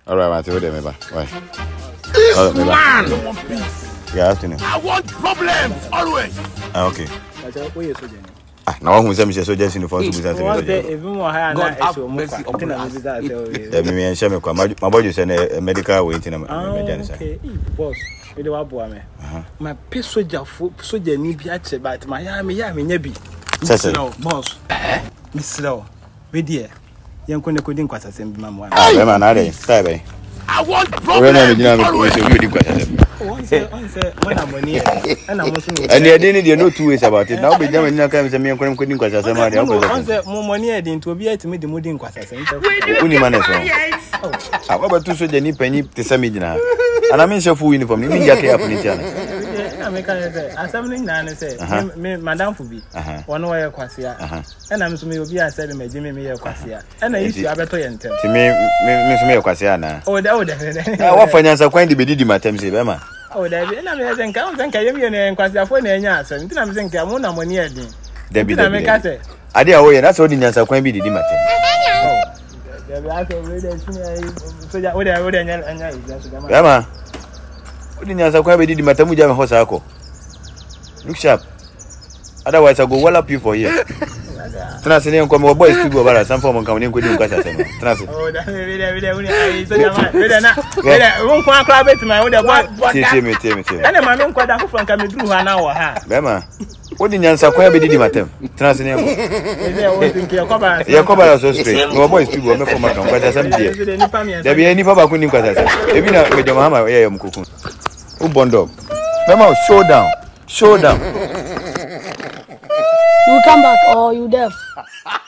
All right, Matthew, what do you mean? Why? This man. Yeah, afternoon. I want problems always. Okay. Now who say me so just in the phone to be even more higher now me share me my body say a medical waiting emergency. Okay, boss. We do what boy me. My pay soldier ni bi ache but my ya me nya bi. No, boss. Me slow. We there. Yen ko ne ko din kwasasem bi mamwa. Ah, be man na dey. Stay be. I want problems. When I'm money, and I'm also and they didn't know 2 ways about it. Now be them in come say me couldn't quit kwasa sama dey. More money heading to be to me the mooding kwasa. Uni man so. Ah, what to so je ni penny te sami gina. And I mean so full uniform. Ni jacket up ni tiana. I make say assembling na say me madam fu bi. Ono wa kwasa. And I'm so me obi a said me jimi me kwasa. And I used to abeto yentem. Ti me so me kwasa na. Oh, that would what finance kwan di be di matem say be ma. Oh, that be na me think yemi na kwasa fo na enya asem. Nti na me think mo na money edin. Debi na me ka say. Ade a wo ye na so di nyansa kwan bi di matem. Oh. Debi ake we dey so ja wo dey anya so jama. Be ma. Odi nyansa kwan bi di matem ja me ho sa ko. Look sharp. Otherwise I go wall up you for here. Trans ni nko mo boys tugo bara some form nkan ni nko di nkwasa sem. Trans. Oh, that we so jama. We dey na. We dey won kwa kra bet my we dey boy. Tie me. Ene ma me nko da ko franka me duru ha na wo ha. Be ma. Odi nyansa kwa be di matem. Trans ni nko. Ya ko bara so straight. No boys tugo me form nkan nkwasa sem die. Da bi ni pa ba ko ni nkwasa sem. E bi na me jama ma ye yom kuku. U bondo. Be ma show down. You come back or you deaf?